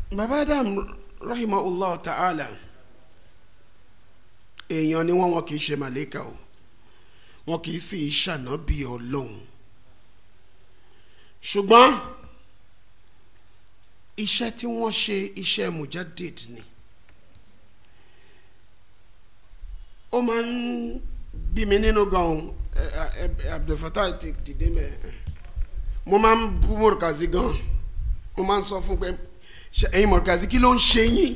Baba Aadam rahimahullah ta'ala èèyàn ni wọ́n kì í ṣe màlẹ́kà o, wọ́n kì í sì ṣànábì Ọlọ́hun, ṣùgbọ́n iṣẹ́ tí wọ́n ṣe iṣẹ́ mujaddid ni. Ó máa ń bí mi nínú gan Abdulfatah ti dìde mẹ́ mo máa ń bú Morikazy gan, mo máa ń sọ fún pé ẹ̀yin Morikazy kí ló ń ṣe yín?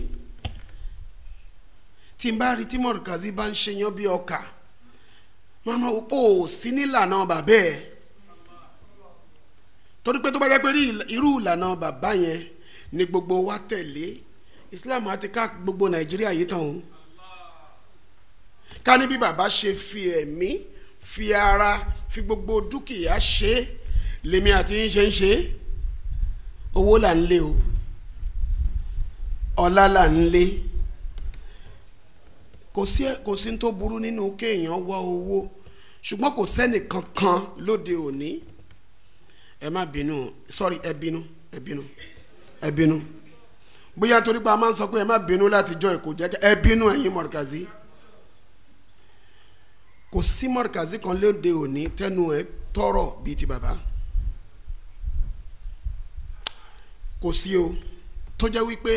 Tí n bá rí tí Morikazy bá ń ṣe yán bí ọkà máa ma wò ó sí nílànà bàbá ẹ̀, torí pé tó bá jẹ́ pé irú ìlànà bàbá yẹn ni gbogbo wa tẹ̀lé, Islam àti ká gbogbo Nàìjíríà yìí tán o. Ká ní bí bàbá ṣe fi ẹ̀mí fi ara fi gbogbo dúkìá ṣe lèmi àti ń ṣe owó là ń lé o, ọlá là ń lé. Kò sí tó burú nínú kéèyàn wá owó, ṣùgbọ́n kò sẹ́ni kankan lóde òní, ẹ má bínú, sorry, ẹ bínú bóyá torí pé a máa ń sọ pé ẹ má bínú láti jọ èkó jẹ́ ẹ bínú ẹ̀yin Morikazy. Kò sí Morikazy kan lóde òní tẹnu ẹ tọrọ bíi ti bàbá, kò sí o, tó jẹ́ wípé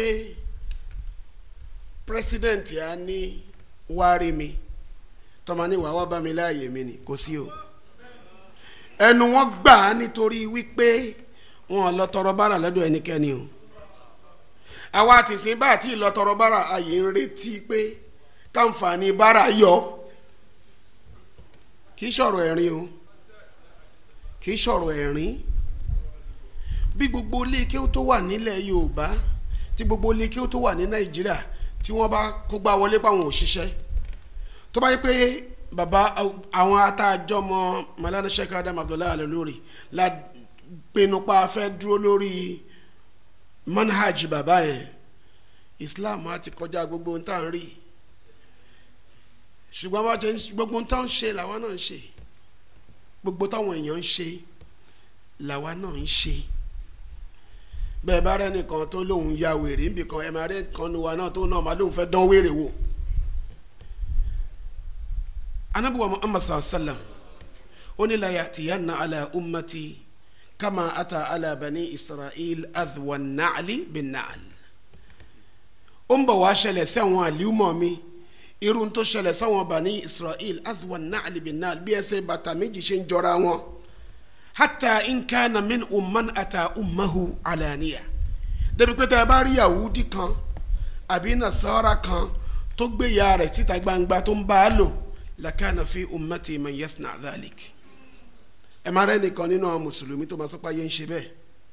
president ya ní wá rí mi tọ́mọ ní wàá bá mi láàyè mi ni, kò sí o. Ẹnu wọn gbà á nítorí wípé wọn lọ tọrọ bárà lọ́dọ̀ ẹnikẹ́ni o. Àwa àti sìn bá àti ìlọ tọrọ bárà ààyè ń retí pé káǹfààní bárà yọ. Kì í ṣọ̀rọ̀ ẹ̀rín o, kì í ṣọ̀rọ̀ ẹ̀rín. Bí gbogbo ilé kí ó tó wà nílẹ̀ Yorùbá, tí gbogbo ilé kí ó tó wà ní Nàìjíríà, tí wọ́n bá kó gbá wọlé páwọn òṣìṣẹ́, tó bá yẹ pé bàbá àwọn atájọmọ Malana Sheikh Aadam Ilory la pinnu pa fẹ́ dúró lórí manhaj bàbá yẹn, Islam á ti kọjá gbogbo ohun tá à ń rí. Ṣùgbọ́n bá jẹ́ gbogbo ohun tá ń ṣe làwa náà ń ṣe, gbogbo táwọn èèyàn ń ṣe làwa náà ń ṣe. Bẹ́ẹ̀ bá rẹ́ nìkan tó lóun ya wèrè níbi kan, ẹ máa rẹ́ kan nu wa náà tó náà máa lóun fẹ́ dán wèrè wò. Ànábì wa Muhammad sallallahu alaihi wasallam ó ní la ya'tiyanna ala ummati kama ata ala bani Israel adhwa an-na'li bin-na'l. Ó ń bọ̀ wá ṣẹlẹ̀ sí àwọn àlùmọ̀ mi irun tó ṣẹlẹ̀ sáwọn bani Israel adhwa an-na'li bin-na'l, bí ẹsẹ̀ bàtà méjì ṣe ń jọra wọn. Hatta in kana min umman ata ummahu alaniya. Débi pé tẹ́ bá rí Yahudi kan àbí Nasara kan tó gbé ya rẹ̀ síta gbangba tó ń bá a lò, lakana fi ummati man yasna dhalik. Ẹ máa rẹ́ nìkan nínú àwọn mùsùlùmí tó máa sọ pé ayé ń ṣe bẹ́ẹ̀.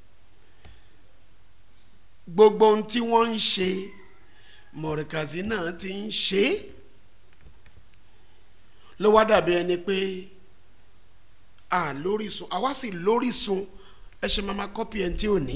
Gbogbo ohun tí wọ́n ń ṣe Morikazy náà ti ń ṣe, ló wá dàbí ẹni pé lórísun, àwa sì lórísun, ẹ ṣe máa kọ́pì ẹni tí ò ní.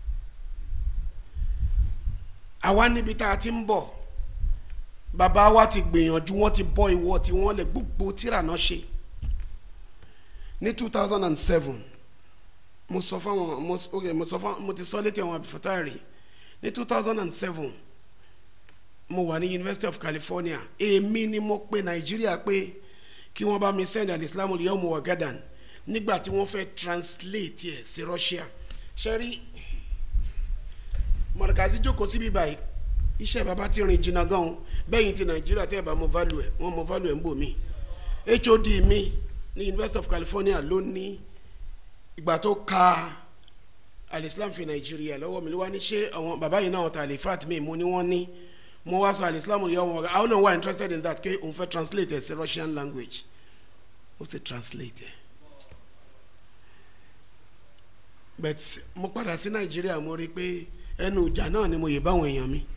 Àwa níbi tá a ti ń bọ̀, bàbá wa ti gbìyànjú, wọ́n ti bọ́ ìwọ tí wọ́n lè gbogbo tíra náà ṣe. Ní 2007 mo sọ fáwọn mo ti sọ létí àwọn Abdulfatah rí. Ní 2007 mo wà ní University of California, èmi ni mo pe Nàìjíríà pé kí wọ́n bá mi send al-Islamul yawmu wa gadan nígbà tí wọ́n fẹ́ translate ẹ̀ sí Russia. Ṣẹ́rí Morikazy jókòó síbí báyìí, iṣẹ́ bàbá ti rìn jìnnà gan-an, bẹ́yìn ti Nàìjíríà tẹ́ ẹ̀ bá mo value ẹ̀, wọ́n mo value ẹ̀ ń bò mí. HOD mi ní University of California ló ní ìgbà tó ka al-Islam fi Nàìjíríà lọ́wọ́ mi ló wá ní ṣé àwọn bàbá yìí náà tàlífàt mi mo ní wọ́n ní, mo wá sọ al-Islamul yawmu wa gadan, àwọn náà wà interested in that ké òun fẹ́ translate ẹ̀ sí Russian language, ó sì translate ẹ̀. But mo padà sí Nàìjíríà, mo rí pé ẹnu ìjà náà ni mo yè báwọn èèyàn mi.